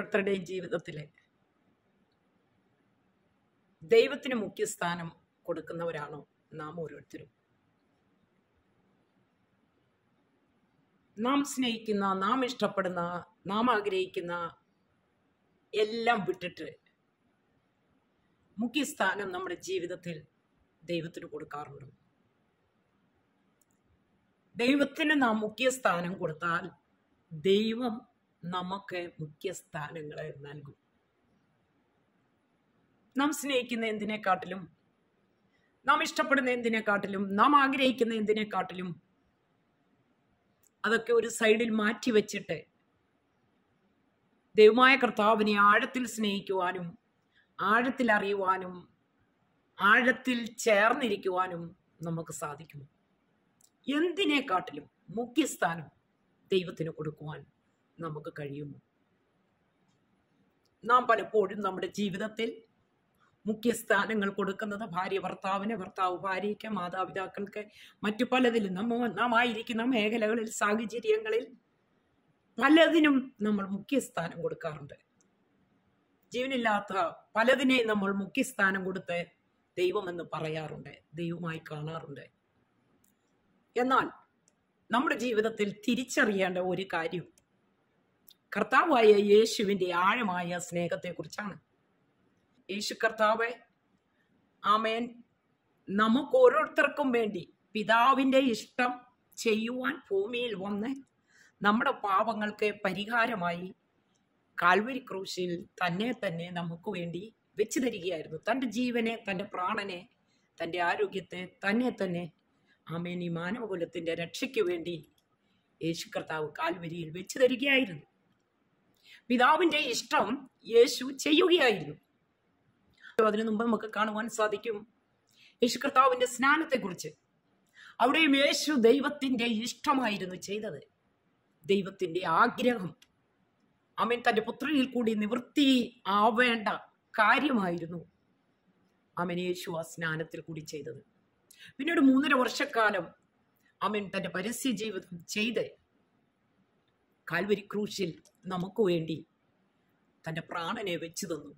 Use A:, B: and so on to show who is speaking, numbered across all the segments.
A: ഓരോരുത്തരുടെയും ജീവിതത്തിൽ ദൈവത്തിന് മുഖ്യസ്ഥാനം കൊടുക്കുന്നവരാണോ നാം ഓരോരുത്തരും? നാം സ്നേഹിക്കുന്ന, നാം ഇഷ്ടപ്പെടുന്ന, നാം ആഗ്രഹിക്കുന്ന എല്ലാം വിട്ടിട്ട് മുഖ്യസ്ഥാനം നമ്മുടെ ജീവിതത്തിൽ ദൈവത്തിന് കൊടുക്കാറുണ്ട്. ദൈവത്തിന് നാം മുഖ്യസ്ഥാനം കൊടുത്താൽ ദൈവം നമുക്ക് മുഖ്യസ്ഥാനങ്ങളെ നൽകും. നാം സ്നേഹിക്കുന്ന എന്തിനെക്കാട്ടിലും, നാം ഇഷ്ടപ്പെടുന്ന എന്തിനെക്കാട്ടിലും, നാം ആഗ്രഹിക്കുന്ന എന്തിനെക്കാട്ടിലും അതൊക്കെ ഒരു സൈഡിൽ മാറ്റി വെച്ചിട്ട് ദൈവമായ കർത്താവിനെ ആഴത്തിൽ സ്നേഹിക്കുവാനും ആഴത്തിൽ അറിയുവാനും ആഴത്തിൽ ചേർന്നിരിക്കുവാനും നമുക്ക് സാധിക്കും. എന്തിനെക്കാട്ടിലും മുഖ്യസ്ഥാനം ദൈവത്തിന് കൊടുക്കുവാൻ നമുക്ക് കഴിയുമോ? നാം പലപ്പോഴും നമ്മുടെ ജീവിതത്തിൽ മുഖ്യസ്ഥാനങ്ങൾ കൊടുക്കുന്നത് ഭാര്യ ഭർത്താവിന്, ഭർത്താവ് ഭാര്യയ്ക്ക്, മാതാപിതാക്കൾക്ക്, മറ്റു പലതിലും നാം ആയിരിക്കുന്ന മേഖലകളിൽ, സാഹചര്യങ്ങളിൽ പലതിനും നമ്മൾ മുഖ്യസ്ഥാനം കൊടുക്കാറുണ്ട്. ജീവനില്ലാത്ത പലതിനെയും നമ്മൾ മുഖ്യസ്ഥാനം കൊടുത്ത് ദൈവമെന്ന് പറയാറുണ്ട്, ദൈവമായി കാണാറുണ്ട്. എന്നാൽ നമ്മുടെ ജീവിതത്തിൽ തിരിച്ചറിയേണ്ട ഒരു കാര്യം കർത്താവായ യേശുവിൻ്റെ ആഴമായ സ്നേഹത്തെക്കുറിച്ചാണ്. യേശു കർത്താവ് ആമേൻ നമുക്ക് ഓരോരുത്തർക്കും വേണ്ടി പിതാവിൻ്റെ ഇഷ്ടം ചെയ്യുവാൻ ഭൂമിയിൽ വന്ന് നമ്മുടെ പാപങ്ങൾക്ക് പരിഹാരമായി കാൽവരി ക്രൂശിൽ തന്നെ നമുക്ക് വേണ്ടി വെച്ചു തരികയായിരുന്നു. തൻ്റെ ജീവനെ, തൻ്റെ പ്രാണനെ, തൻ്റെ ആരോഗ്യത്തെ തന്നെ ആമേൻ ഈ മാനവകുലത്തിൻ്റെ രക്ഷയ്ക്ക് വേണ്ടി യേശു കർത്താവ് കാൽവരിയിൽ വെച്ചു തരികയായിരുന്നു. പിതാവിൻ്റെ ഇഷ്ടം യേശു ചെയ്യുകയായിരുന്നു. അതിനു മുമ്പ് നമുക്ക് കാണുവാൻ സാധിക്കും യേശു കർത്താവിൻ്റെ സ്നാനത്തെക്കുറിച്ച്. അവിടെയും യേശു ദൈവത്തിൻ്റെ ഇഷ്ടമായിരുന്നു ചെയ്തത്, ദൈവത്തിൻ്റെ ആഗ്രഹം. ആമേൻ തൻ്റെ പുത്രനിൽ കൂടി നിവൃത്തി ആവേണ്ട കാര്യമായിരുന്നു ആമേൻ യേശു ആ സ്നാനത്തിൽ കൂടി ചെയ്തത്. പിന്നീട് 3.5 വർഷക്കാലം ആമേൻ തൻ്റെ പരസ്യ ജീവിതം ചെയ്ത് കാൽവരി ക്രൂശിൽ നമുക്ക് വേണ്ടി തൻ്റെ പ്രാണനെ വെച്ചു തന്നു.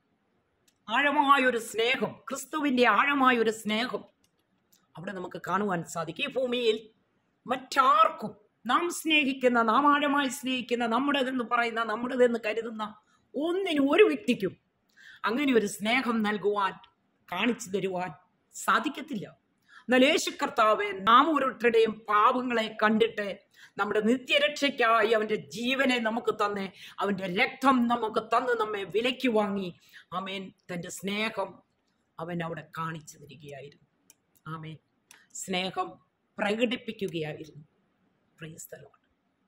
A: ആഴമായൊരു സ്നേഹം, ക്രിസ്തുവിൻ്റെ ആഴമായൊരു സ്നേഹം അവിടെ നമുക്ക് കാണുവാൻ സാധിക്കും. ഈ ഭൂമിയിൽ മറ്റാർക്കും നാം സ്നേഹിക്കുന്ന, നാം ആഴമായി സ്നേഹിക്കുന്ന, നമ്മുടേതെന്ന് പറയുന്ന, നമ്മുടേതെന്ന് കരുതുന്ന ഒന്നിനും, ഒരു വ്യക്തിക്കും അങ്ങനെ ഒരു സ്നേഹം നൽകുവാൻ, കാണിച്ചു തരുവാൻ സാധിക്കത്തില്ല. എന്നാൽ യേശു കർത്താവ് നാം ഓരോരുത്തരുടെയും പാപങ്ങളെ കണ്ടിട്ട് നമ്മുടെ നിത്യരക്ഷയ്ക്കായി അവൻ്റെ ജീവനെ നമുക്ക് തന്ന്, അവൻ്റെ രക്തം നമുക്ക് തന്ന് നമ്മെ വിലയ്ക്ക് വാങ്ങി ആമേൻ തൻ്റെ സ്നേഹം അവൻ അവിടെ കാണിച്ചു തരികയായിരുന്നു. ആമേൻ സ്നേഹം പ്രകടിപ്പിക്കുകയായിരുന്നു. Price the Lord.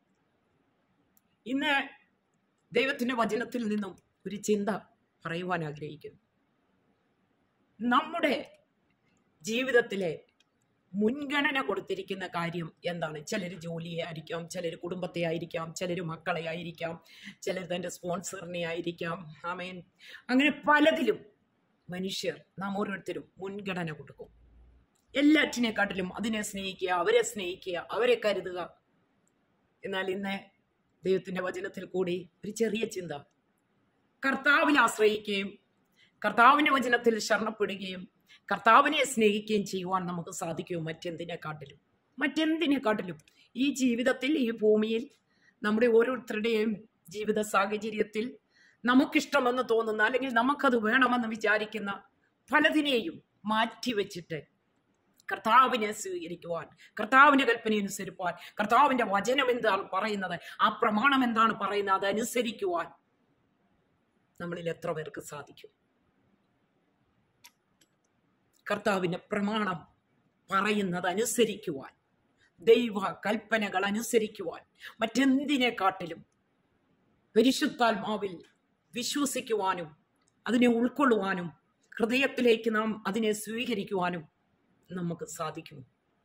A: ഇന്ന് ദൈവത്തിൻ്റെ വചനത്തിൽ നിന്നും ഒരു ചിന്ത പറയുവാൻ ആഗ്രഹിക്കുന്നു. നമ്മുടെ ജീവിതത്തിലെ മുൻഗണന കൊടുത്തിരിക്കുന്ന കാര്യം എന്താണ്? ചിലർ ജോലിയെ ആയിരിക്കാം, ചിലർ കുടുംബത്തെ ആയിരിക്കാം, ചിലർ മക്കളെ ആയിരിക്കാം, ചിലർ തൻ്റെ സ്പോൺസറിനെ ആയിരിക്കാം. ആമേൻ അങ്ങനെ പലതിലും മനുഷ്യർ, നാം ഓരോരുത്തരും മുൻഗണന കൊടുക്കും. എല്ലാറ്റിനെക്കാട്ടിലും അതിനെ സ്നേഹിക്കുക, അവരെ സ്നേഹിക്കുക, അവരെ കരുതുക. എന്നാൽ ഇന്ന് ദൈവത്തിൻ്റെ വചനത്തിൽ കൂടി ഒരു ചെറിയ ചിന്ത, കർത്താവിൽ ആശ്രയിക്കുകയും കർത്താവിൻ്റെ വചനത്തിൽ ശരണപ്പെടുകയും കർത്താവിനെ സ്നേഹിക്കുകയും ചെയ്യുവാൻ നമുക്ക് സാധിക്കും. മറ്റെന്തിനെക്കാട്ടിലും ഈ ജീവിതത്തിൽ, ഈ ഭൂമിയിൽ, നമ്മുടെ ഓരോരുത്തരുടെയും ജീവിത സാഹചര്യത്തിൽ നമുക്കിഷ്ടമെന്ന് തോന്നുന്ന, അല്ലെങ്കിൽ നമുക്കത് വേണമെന്ന് വിചാരിക്കുന്ന പലതിനെയും മാറ്റിവെച്ചിട്ട് കർത്താവിനെ സ്വീകരിക്കുവാൻ, കർത്താവിൻ്റെ കൽപ്പന അനുസരിക്കുവാൻ, കർത്താവിൻ്റെ വചനം എന്താണ് പറയുന്നത്, ആ പ്രമാണം എന്താണ് പറയുന്നത്, അതനുസരിക്കുവാൻ നമ്മളിൽ എത്ര പേർക്ക് സാധിക്കും? കർത്താവിൻ്റെ പ്രമാണം പറയുന്നത് അനുസരിക്കുവാൻ, ദൈവ കൽപ്പനകൾ അനുസരിക്കുവാൻ, മറ്റെന്തിനെക്കാട്ടിലും പരിശുദ്ധാത്മാവിൽ വിശ്വസിക്കുവാനും അതിനെ ഉൾക്കൊള്ളുവാനും ഹൃദയത്തിലേക്ക് നാം അതിനെ സ്വീകരിക്കുവാനും നമുക്ക് സാധിക്കും.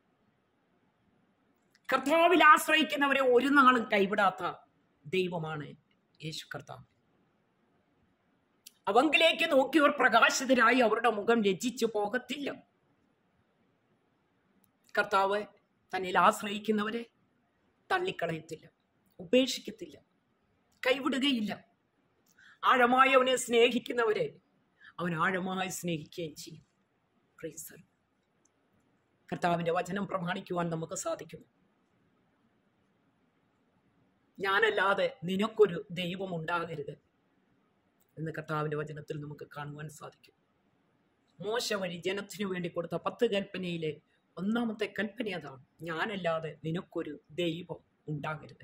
A: കർത്താവിൽ ആശ്രയിക്കുന്നവരെ ഒരു നാളും കൈവിടാത്ത ദൈവമാണ് യേശു കർത്താവ്. അവങ്കിലേക്ക് നോക്കിയവർ പ്രകാശിതരായി അവരുടെ മുഖം ലജ്ജിച്ചു പോകത്തില്ല. കർത്താവ് തന്നിൽ ആശ്രയിക്കുന്നവരെ തള്ളിക്കളയത്തില്ല, ഉപേക്ഷിക്കത്തില്ല, കൈവിടുകയില്ല. ആഴമായി അവനെ സ്നേഹിക്കുന്നവരെ അവൻ ആഴമായി സ്നേഹിക്കുകയും ചെയ്യും. Praise the Lord. കർത്താവിന്റെ വചനം പ്രമാണിക്കുവാൻ നമുക്ക് സാധിക്കും. ഞാനല്ലാതെ നിനക്കൊരു ദൈവം ഉണ്ടാകരുത് എന്ന് കർത്താവിന്റെ വചനത്തിൽ നമുക്ക് കാണുവാൻ സാധിക്കും. മോശ വഴി ജനത്തിനു വേണ്ടി കൊടുത്ത 10 കൽപ്പനയിലെ ഒന്നാമത്തെ കൽപ്പന അതാണ്, ഞാനല്ലാതെ നിനക്കൊരു ദൈവം ഉണ്ടാകരുത്.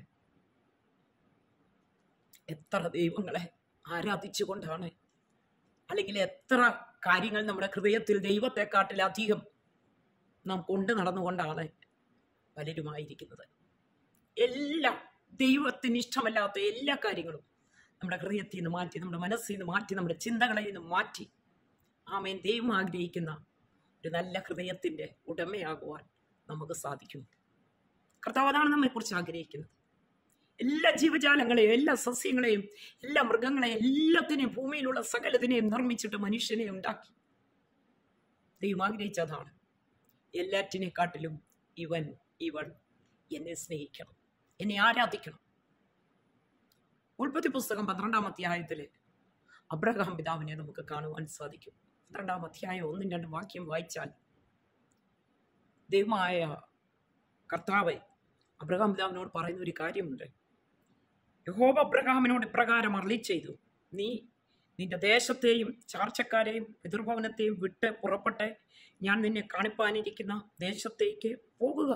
A: എത്ര ദൈവങ്ങളെ ആരാധിച്ചുകൊണ്ടാണ്, അല്ലെങ്കിൽ എത്ര കാര്യങ്ങൾ നമ്മുടെ ഹൃദയത്തിൽ ദൈവത്തെക്കാട്ടിലധികം നാം കൊണ്ടു നടന്നുകൊണ്ടാണ് പലരുമായിരിക്കുന്നത്. എല്ലാം ദൈവത്തിന് ഇഷ്ടമല്ലാത്ത എല്ലാ കാര്യങ്ങളും നമ്മുടെ ഹൃദയത്തിൽ നിന്ന് മാറ്റി, നമ്മുടെ മനസ്സിൽ നിന്ന് മാറ്റി, നമ്മുടെ ചിന്തകളിൽ നിന്ന് മാറ്റി, ആമേൻ, ദൈവം ആഗ്രഹിക്കുന്ന ഒരു നല്ല ഹൃദയത്തിന്റെ ഉടമയാകുവാൻ നമുക്ക് സാധിക്കും. കർത്താവ് അതാണ് നമ്മെക്കുറിച്ച് ആഗ്രഹിക്കുന്നത്. എല്ലാ ജീവജാലങ്ങളെയും, എല്ലാ സസ്യങ്ങളെയും, എല്ലാ മൃഗങ്ങളെയും, എല്ലാത്തിനെയും, ഭൂമിയിലുള്ള സകലത്തിനെയും നിർമ്മിച്ചിട്ട് മനുഷ്യനെ ഉണ്ടാക്കി. ദൈവം ആഗ്രഹിച്ചതാണ്, എല്ലാറ്റിനെക്കാട്ടിലും ഇവൾ എന്നെ സ്നേഹിക്കണം, എന്നെ ആരാധിക്കണം. ഉൽപ്പത്തി പുസ്തകം 12-ാം അധ്യായത്തില് അബ്രഹാം പിതാവിനെ നമുക്ക് കാണുവാൻ സാധിക്കും. 12-ാം അധ്യായം 1-2 വാക്യം വായിച്ചാൽ ദൈവമായ കർത്താവ് അബ്രഹാം പിതാവിനോട് പറയുന്ന ഒരു കാര്യമുണ്ട്. യഹോവ അബ്രഹാമിനോട് ഇപ്രകാരം അരുളിച്ചെയ്തു, നീ നിന്റെ ദേശത്തെയും ചാർച്ചക്കാരെയും പിതൃഭവനത്തെയും വിട്ട് പുറപ്പെട്ട് ഞാൻ നിന്നെ കാണിപ്പാനിരിക്കുന്ന ദേശത്തേക്ക് പോകുക.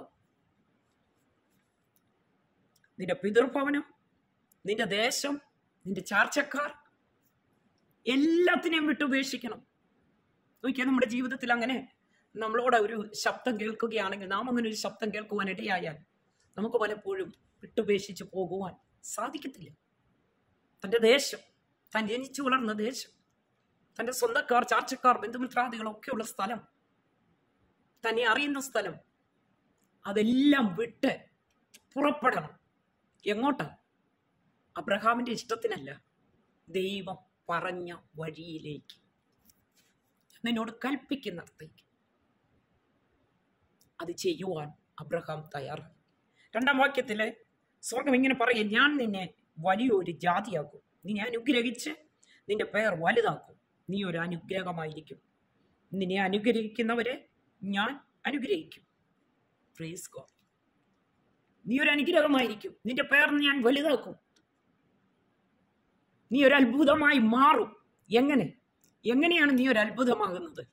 A: നിന്റെ പിതൃഭവനം, നിന്റെ ദേശം, നിന്റെ ചാർച്ചക്കാർ എല്ലാത്തിനെയും വിട്ടുപേക്ഷിക്കണം. നോക്കിയാൽ നമ്മുടെ ജീവിതത്തിൽ അങ്ങനെ നമ്മളോട് ഒരു ശബ്ദം കേൾക്കുകയാണെങ്കിൽ, നാം അങ്ങനെ ഒരു ശബ്ദം കേൾക്കുവാൻ ഇടയായാൽ നമുക്ക് പലപ്പോഴും വിട്ടുപേക്ഷിച്ച് പോകുവാൻ സാധിക്കത്തില്ല. തൻ്റെ ദേശം, താൻ ജനിച്ചു വളർന്ന ദേശം, തൻ്റെ സ്വന്തക്കാർ, ചാർച്ചക്കാർ, ബന്ധുമിത്രാദികളൊക്കെയുള്ള സ്ഥലം, തന്നെ അറിയുന്ന സ്ഥലം, അതെല്ലാം വിട്ട് പുറപ്പെടണം. എങ്ങോട്ടാ? അബ്രഹാമിന്റെ ഇഷ്ടത്തിനല്ല, ദൈവം പറഞ്ഞ വഴിയിലേക്ക്, നിന്നോട് കൽപ്പിക്കുന്നിടത്തേക്ക്. അത് ചെയ്യുവാൻ അബ്രഹാം തയ്യാറായി. 2-ാം വാക്യത്തില് സ്വർഗം ഇങ്ങനെ പറയും, ഞാൻ നിന്നെ വലിയൊരു ജാതിയാക്കും, നിന്നെ അനുഗ്രഹിച്ച് നിന്റെ പേർ വലുതാക്കും, നീ ഒരു അനുഗ്രഹമായിരിക്കും, നിന്നെ അനുഗ്രഹിക്കുന്നവരെ ഞാൻ അനുഗ്രഹിക്കും. Praise God. നീ ഒരു അനുഗ്രഹമായിരിക്കും, നിന്റെ പേർ ഞാൻ വലുതാക്കും, നീ ഒരു അത്ഭുതമായി മാറും. എങ്ങനെയാണ് നീ ഒരു അത്ഭുതമാകുന്നത്?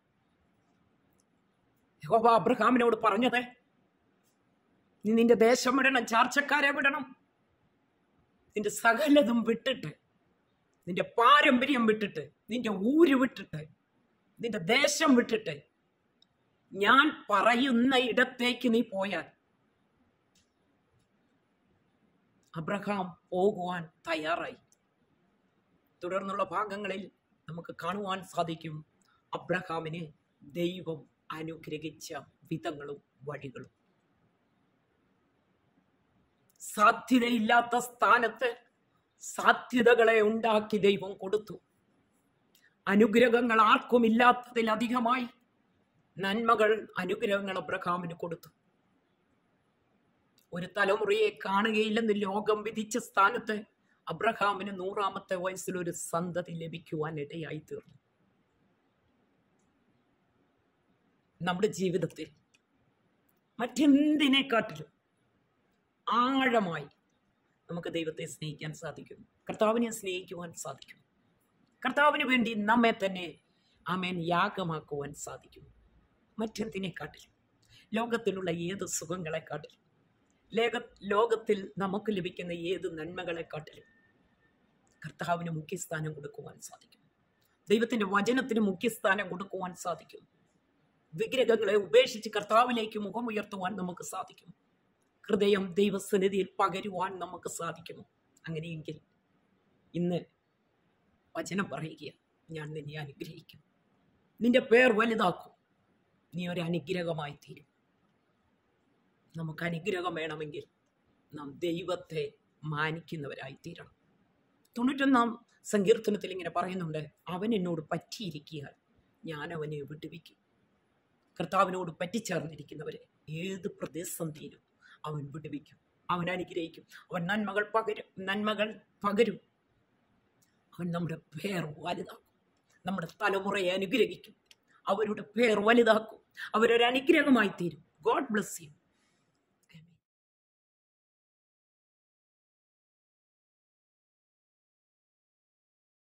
A: യഹോവ അബ്രഹാമിനോട് പറഞ്ഞത്, നീ നിന്റെ ദേശം വിടണം, ചാർച്ചക്കാരെ വിടണം, നിന്റെ സകലതും വിട്ടിട്ട്, നിന്റെ പാരമ്പര്യം വിട്ടിട്ട്, നിന്റെ ഊര് വിട്ടിട്ട്, നിന്റെ ദേശം വിട്ടിട്ട് ഞാൻ പറയുന്ന ഇടത്തേക്ക് നീ പോയാൽ അബ്രഹാം പോകുവാൻ തയ്യാറായി. തുടർന്നുള്ള ഭാഗങ്ങളിൽ നമുക്ക് കാണുവാൻ സാധിക്കും അബ്രഹാമിനെ ദൈവം അനുഗ്രഹിച്ച വിധങ്ങളും വഴികളും. സാധ്യതയില്ലാത്ത സ്ഥാനത്ത് സാധ്യതകളെ ഉണ്ടാക്കി ദൈവം കൊടുത്തു. അനുഗ്രഹങ്ങൾ ആർക്കും ഇല്ലാത്തതിലധികമായി നന്മകൾ, അനുഗ്രഹങ്ങൾ അബ്രഹാമിന് കൊടുത്തു. ഒരു തലമുറയെ കാണുകയില്ലെന്ന് ലോകം വിധിച്ച സ്ഥാനത്ത് അബ്രഹാമിന് 100-ാമത്തെ വയസ്സിൽ ഒരു സന്തതി ലഭിക്കുവാൻ ഇടയായി തീർന്നു. നമ്മുടെ ജീവിതത്തിൽ മറ്റെന്തിനെക്കാട്ടിലും ആഴമായി നമുക്ക് ദൈവത്തെ സ്നേഹിക്കാൻ സാധിക്കും, കർത്താവിനെ സ്നേഹിക്കുവാൻ സാധിക്കും, കർത്താവിന് വേണ്ടി നമ്മെ തന്നെ ആമേൻ യാഗമാക്കുവാൻ സാധിക്കും. മറ്റെന്തിനെക്കാട്ടിലും, ലോകത്തിലുള്ള ഏത് സുഖങ്ങളെക്കാട്ടിലും, ലോകത്തിൽ നമുക്ക് ലഭിക്കുന്ന ഏത് നന്മകളെക്കാട്ടിലും കർത്താവിന് മുഖ്യസ്ഥാനം കൊടുക്കുവാൻ സാധിക്കും. ദൈവത്തിന്റെ വചനത്തിന് മുഖ്യസ്ഥാനം കൊടുക്കുവാൻ സാധിക്കും. വിഗ്രഹങ്ങളെ ഉപേക്ഷിച്ച് കർത്താവിലേക്ക് മുഖമുയർത്തുവാൻ നമുക്ക് സാധിക്കും. ഹൃദയം ദൈവസന്നിധിയിൽ പകരുവാൻ നമുക്ക് സാധിക്കുമോ? അങ്ങനെയെങ്കിൽ ഇന്ന് വചനം പറയുക, ഞാൻ നിന്നെ അനുഗ്രഹിക്കും, നിന്റെ പേർ വലുതാക്കും, നീ ഒരു അനുഗ്രഹമായി തീരും. നമുക്ക് അനുഗ്രഹം വേണമെങ്കിൽ നാം ദൈവത്തെ മാനിക്കുന്നവരായി തീരണം. 91-ാം സങ്കീർത്തനത്തിൽ ഇങ്ങനെ പറയുന്നുണ്ട്, അവൻ എന്നോട് പറ്റിയിരിക്കാൻ ഞാൻ അവനെ വിടുവിക്കും. കർത്താവിനോട് പറ്റിച്ചേർന്നിരിക്കുന്നവരെ ഏത് പ്രതിസന്ധിയിലും അവൻ വിടുവിക്കും, അവൻ അനുഗ്രഹിക്കും, അവൻ നന്മകൾ പകരും. അവൻ നമ്മുടെ പേർ വലുതാക്കും, നമ്മുടെ തലമുറയെ അനുഗ്രഹിക്കും, അവരുടെ പേർ വലുതാക്കും, അവരൊരു അനുഗ്രഹമായി തീരും. God bless U.